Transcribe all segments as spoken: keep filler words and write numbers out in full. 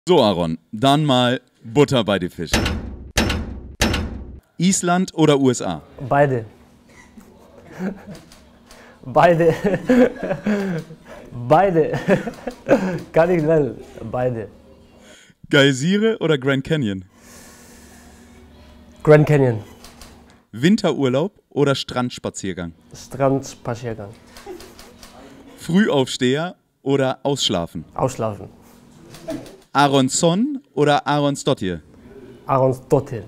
So, Aaron, dann mal Butter bei die Fische. Island oder U S A? Beide. Beide. Beide. Kann ich wählen. Beide. Geysire oder Grand Canyon? Grand Canyon. Winterurlaub oder Strandspaziergang? Strandspaziergang. Frühaufsteher oder Ausschlafen? Ausschlafen. Aronson oder Aronsdottir? Aronsdottir.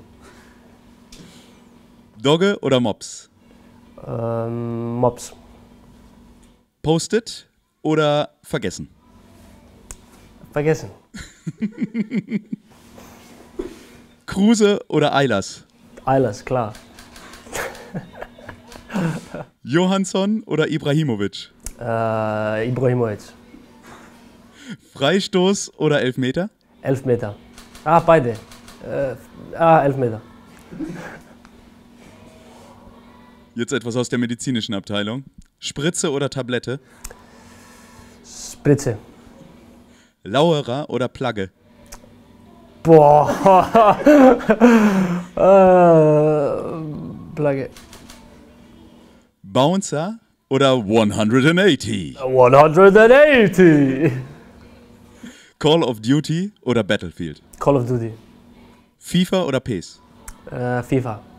Dogge oder Mops? Ähm, Mops. Post-it oder vergessen? Vergessen. Kruse oder Eilers? Alles klar. Johansson oder Ibrahimovic? Äh, Ibrahimovic. Freistoß oder Elfmeter? Elfmeter. Ah, beide. Äh, ah, Elfmeter. Jetzt etwas aus der medizinischen Abteilung. Spritze oder Tablette? Spritze. Lauerer oder Plagge? Boah. äh, Plagge. Bouncer oder hundertachtzig? hundertachtzig. Call of Duty oder Battlefield? Call of Duty. FIFA oder P E S? Äh, FIFA.